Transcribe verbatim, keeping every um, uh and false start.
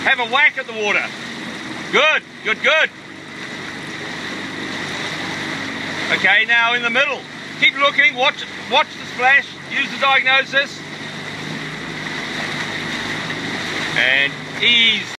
Have a whack at the water. Good, good, good. Okay, now in the middle. Keep looking, watch, watch the splash, use the diagnosis. And ease.